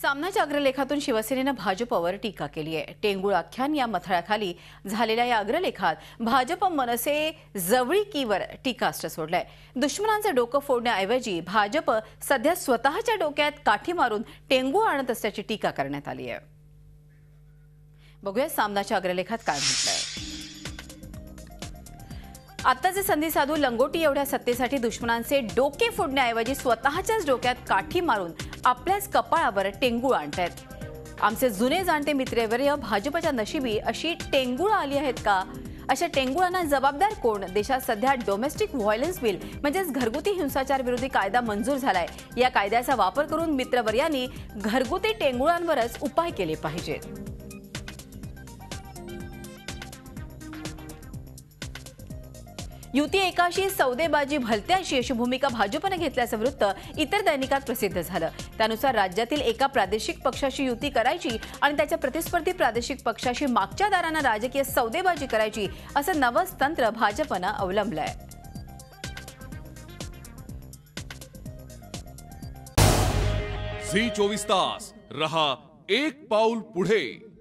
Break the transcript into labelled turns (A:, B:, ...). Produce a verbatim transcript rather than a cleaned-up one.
A: सामनाच्या अग्रलेखातून शिवसेनेनं भाजपवर टीका केली आहे। टेंगुळ आख्यान या मथळ्याखाली झालेल्या या अग्रलेखात भाजप मनसे जवळीकीवर टीकास्त्र सोडलंय। दुश्मनांचं डोकं फोडण्याऐवजी भाजप सध्या स्वतःच्या डोक्यात काठी मारून टेंगुळ आणत असल्याची टीका करण्यात आली आहे। बघूया सामनाच्या अग्रलेखात काय म्हटलंय। आत्ताचे संधी साधू लंगोटी एवढ्या सत्तेसाठी दुश्मनांचे डोके फोडण्याऐवजी स्वतःच्याच डोक्यात काठी मारून आपल्याच कपाळावर टेंगुळ आणतायत। आमचे जुने जाणते मित्रवर्य भाजपच्या नशिबी अशी टेंगुळ आली आहेत का? अशा टेंगुळांना जबाबदार कोण? देशात सध्या डोमेस्टिक व्हायलन्स बिल म्हणजेच घरगुती हिंसाचार विरोधी कायदा मंजूर झालाय। या कायद्याचा वापर करून मित्रवर्यांनी घरगुती टेंगुळांवरच उपाय केले पाहिजेत। युती एकाशी सौदेबाजी भलत्याशी अशी भूमिका भाजपने घेतल्याचं वृत्त इतर दैनिकात प्रसिद्ध झालं। त्यानुसार राज्यातील एका प्रादेशिक पक्षाशी युती करायची आणि त्याच्या प्रतिस्पर्धी प्रादेशिक पक्षाशी मागच्या दारानं राजकीय सौदेबाजी करायची असं नवस तंत्र भाजपनं अवलंबलंय।
B: झी चोवीस तास रहा एक पाऊल पुढे।